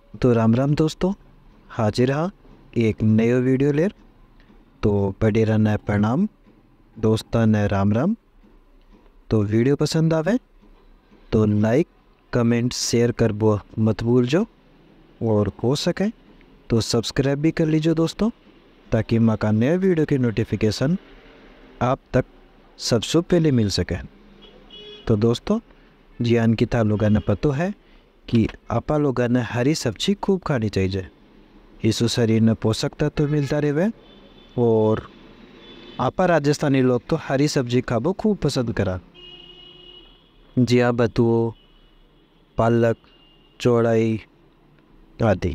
तो राम राम दोस्तों, हाजिर हाँ एक नयो वीडियो लेर। तो बड़े रहना प्रणाम दोस्ता ने राम राम। तो वीडियो पसंद आवे तो लाइक कमेंट शेयर कर वो मत भूल जो, और हो सके तो सब्सक्राइब भी कर लीजिए दोस्तों, ताकि माँ का नए वीडियो की नोटिफिकेशन आप तक सबसे पहले मिल सके। तो दोस्तों, जियान की था लोगों ने पता है कि आपा लोगों ने हरी सब्जी खूब खानी चाहिए। इससे शरीर में पोषक तत्व मिलता रहे। और आपा राजस्थानी लोग तो हरी सब्जी खाबो खूब पसंद करा। जिया बतुओ, पालक, चौड़ाई आदि।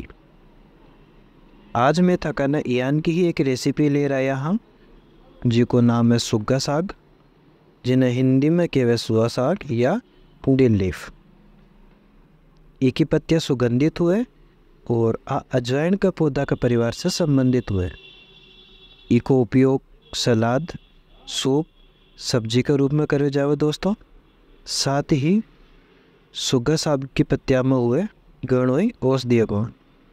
आज मैं थकाना यान की ही एक रेसिपी ले आया हाँ, जिको नाम है सुग्गा साग, जिन्हें हिंदी में कहवे सुआ साग या डिल लीफ। एक ही पत्तियाँ सुगंधित हुए और अजवाइन का पौधा का परिवार से संबंधित हुए। इको उपयोग सलाद, सूप, सब्जी के रूप में करे जावे दोस्तों। साथ ही सुग्गा साग की पत्तियाँ में हुए गणोई औषधीय गुण।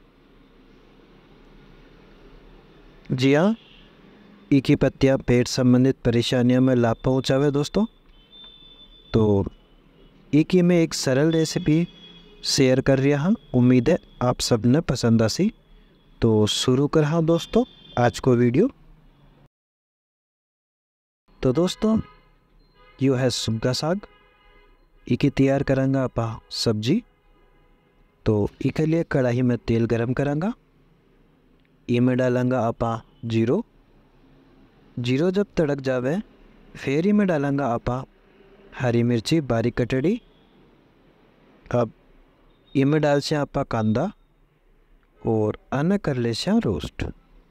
जी हाँ, एक ही पत्तियाँ पेट संबंधित परेशानियों में लाभ पहुँचावे दोस्तों। तो एक ही में एक सरल रेसिपी शेयर कर रहा हूँ, उम्मीद है आप सब ने पसंद आसी। तो शुरू कर हाँ दोस्तों आज को वीडियो। तो दोस्तों, यो है सुग्गा साग। इके तैयार करांगा आपा सब्जी। तो इके लिए कढ़ाई में तेल गरम करांगा। इमें डालांगा आपा जीरो। जीरो जब तड़क जावे फिर इमें डालांगा आपा हरी मिर्ची बारीक कटड़ी। अब इमें डाल से आपा कांदा और अन्न कर ले से रोस्ट।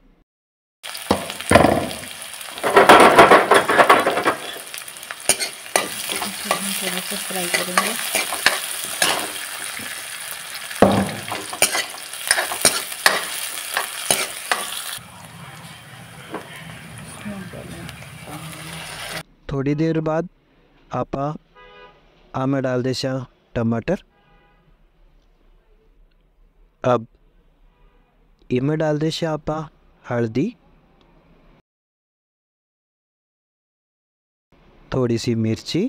थोड़ा सा फ्राई करेंगे। थोड़ी देर बाद आपा आमे डाल दे से टमाटर। अब इमें डाल दे से आपा हल्दी, थोड़ी सी मिर्ची,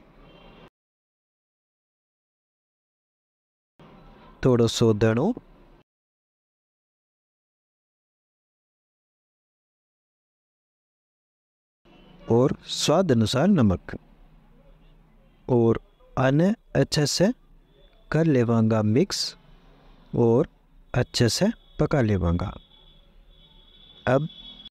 थोड़ो सो धनो, और स्वाद अनुसार नमक। और अने अच्छे से कर लेवांगा मिक्स और अच्छे से पका लेवांगा। अब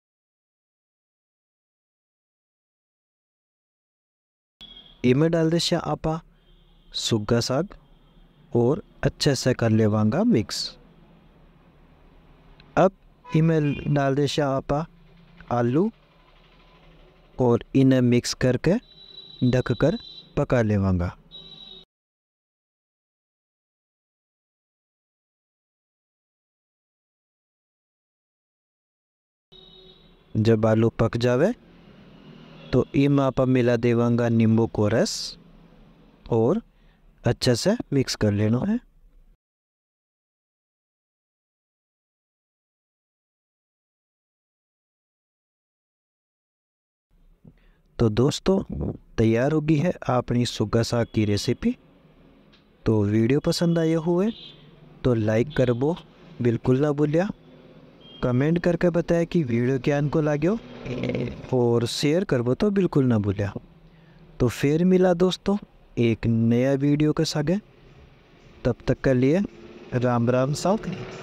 इमें डाल दे से आपा सुग्गा साग और अच्छे से कर लेवांगा मिक्स। अब इमें डाल दे से आपा आलू और इन्हें मिक्स करके ढककर पका लेवांगा। जब आलू पक जावे तो इम आपा मिला देवांगा नींबू को रस और अच्छे से मिक्स कर लेना है। तो दोस्तों, तैयार होगी है अपनी सुग्गा साग की रेसिपी। तो वीडियो पसंद आए हुए तो लाइक करबो बिल्कुल ना भूलिया। कमेंट करके बताया कि वीडियो क्या को लाग्यो, और शेयर करबो तो बिल्कुल ना भूलिया। तो फिर मिला दोस्तों एक नया वीडियो के सागे। तब तक के लिए राम राम साथ।